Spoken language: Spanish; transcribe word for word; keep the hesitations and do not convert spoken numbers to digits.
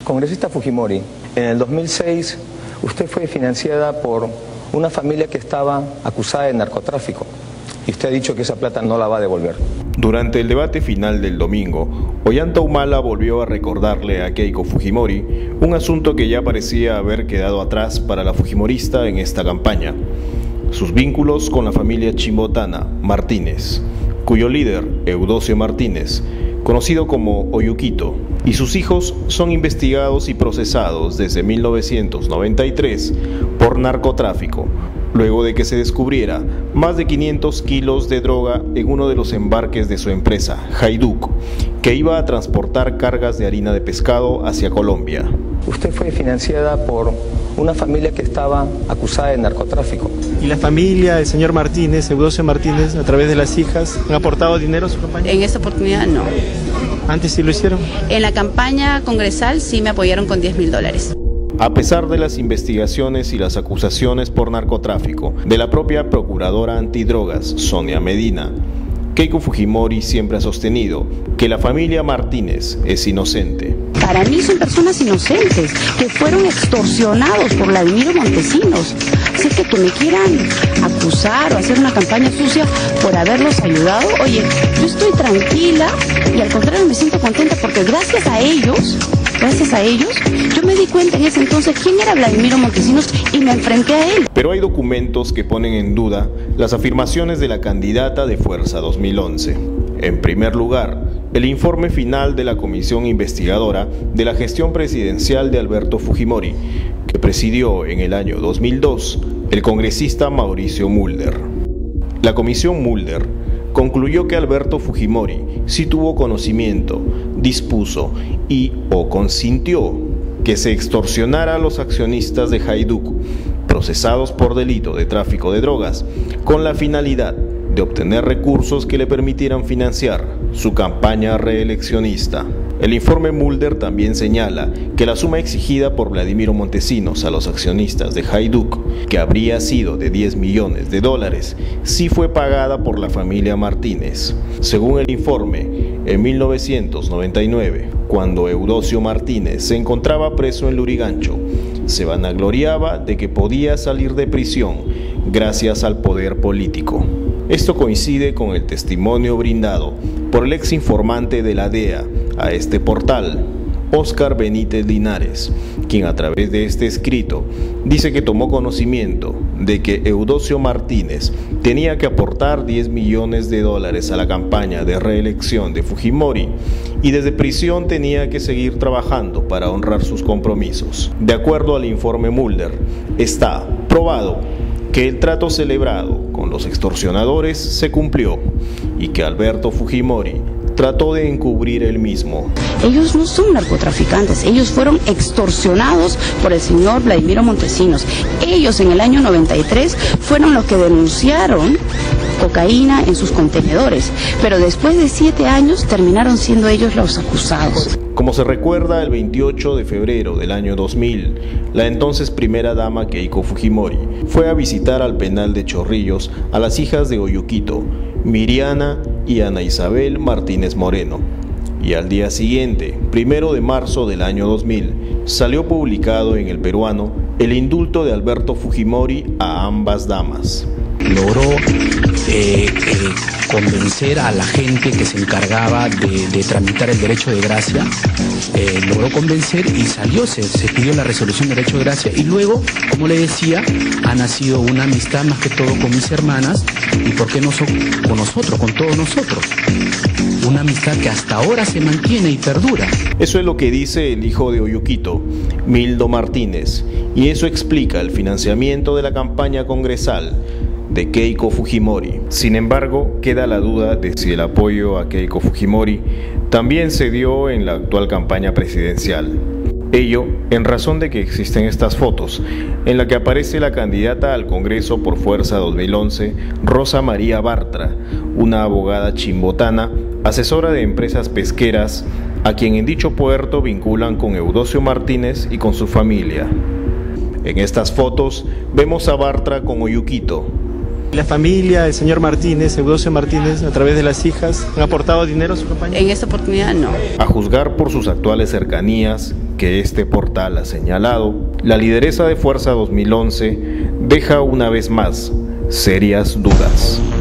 Congresista Fujimori, en el dos mil seis usted fue financiada por una familia que estaba acusada de narcotráfico y usted ha dicho que esa plata no la va a devolver. Durante el debate final del domingo, Ollanta Humala volvió a recordarle a Keiko Fujimori un asunto que ya parecía haber quedado atrás para la fujimorista en esta campaña: sus vínculos con la familia chimbotana Martínez, cuyo líder, Eudosio Martínez, conocido como Oyuquito, y sus hijos son investigados y procesados desde mil novecientos noventa y tres por narcotráfico, luego de que se descubriera más de quinientos kilos de droga en uno de los embarques de su empresa, Hajduk, que iba a transportar cargas de harina de pescado hacia Colombia. Usted fue financiada por una familia que estaba acusada de narcotráfico. ¿Y la familia, el señor Martínez, Eudosio Martínez, a través de las hijas, han aportado dinero a su campaña? En esa oportunidad no. ¿Antes sí lo hicieron? En la campaña congresal sí me apoyaron con diez mil dólares. A pesar de las investigaciones y las acusaciones por narcotráfico de la propia procuradora antidrogas, Sonia Medina, Keiko Fujimori siempre ha sostenido que la familia Martínez es inocente. Para mí son personas inocentes que fueron extorsionados por Vladimiro Montesinos. Así que que me quieran acusar o hacer una campaña sucia por haberlos ayudado, oye, yo estoy tranquila y al contrario me siento contenta porque gracias a ellos, gracias a ellos, yo me di cuenta en ese entonces quién era Vladimiro Montesinos y me enfrenté a él. Pero hay documentos que ponen en duda las afirmaciones de la candidata de Fuerza dos mil once. En primer lugar, el informe final de la comisión investigadora de la gestión presidencial de Alberto Fujimori, que presidió en el año dos mil dos el congresista Mauricio Mulder. La comisión Mulder concluyó que Alberto Fujimori sí tuvo conocimiento, dispuso y o consintió que se extorsionara a los accionistas de Hajduk, procesados por delito de tráfico de drogas, con la finalidad de obtener recursos que le permitieran financiar su campaña reeleccionista. El informe Mulder también señala que la suma exigida por Vladimiro Montesinos a los accionistas de Hajduk, que habría sido de diez millones de dólares, sí fue pagada por la familia Martínez. Según el informe, en mil novecientos noventa y nueve, cuando Eudosio Martínez se encontraba preso en Lurigancho, se vanagloriaba de que podía salir de prisión gracias al poder político. Esto coincide con el testimonio brindado por el ex informante de la D E A a este portal, Óscar Benítez Linares, quien a través de este escrito dice que tomó conocimiento de que Eudosio Martínez tenía que aportar diez millones de dólares a la campaña de reelección de Fujimori y desde prisión tenía que seguir trabajando para honrar sus compromisos. De acuerdo al informe Mulder, está probado que el trato celebrado con los extorsionadores se cumplió y que Alberto Fujimori trató de encubrir el mismo. Ellos no son narcotraficantes, ellos fueron extorsionados por el señor Vladimiro Montesinos. Ellos en el año noventa y tres fueron los que denunciaron cocaína en sus contenedores, pero después de siete años terminaron siendo ellos los acusados. Como se recuerda, el veintiocho de febrero del año dos mil, la entonces primera dama Keiko Fujimori fue a visitar al penal de Chorrillos a las hijas de Oyuquito, Miriana y Ana Isabel Martínez Moreno. Y al día siguiente, primero de marzo del año dos mil, salió publicado en El Peruano el indulto de Alberto Fujimori a ambas damas. Logró eh, eh, convencer a la gente que se encargaba de, de tramitar el derecho de gracia, eh, logró convencer y salió, se, se pidió la resolución de derecho de gracia y luego, como le decía, ha nacido una amistad más que todo con mis hermanas y por qué no son con nosotros, con todos nosotros. Una amistad que hasta ahora se mantiene y perdura. Eso es lo que dice el hijo de Oyuquito, Mildo Martínez, y eso explica el financiamiento de la campaña congresal de Keiko Fujimori. Sin embargo, queda la duda de si el apoyo a Keiko Fujimori también se dio en la actual campaña presidencial. Ello en razón de que existen estas fotos, en la que aparece la candidata al Congreso por Fuerza dos mil once, Rosa María Bartra, una abogada chimbotana, asesora de empresas pesqueras, a quien en dicho puerto vinculan con Eudosio Martínez y con su familia. En estas fotos vemos a Bartra con Oyuquito, La familia, el señor Martínez, Eudosio Martínez, a través de las hijas, ¿han aportado dinero a su campaña? En esta oportunidad no. A juzgar por sus actuales cercanías, que este portal ha señalado, la lideresa de Fuerza dos mil once deja una vez más serias dudas.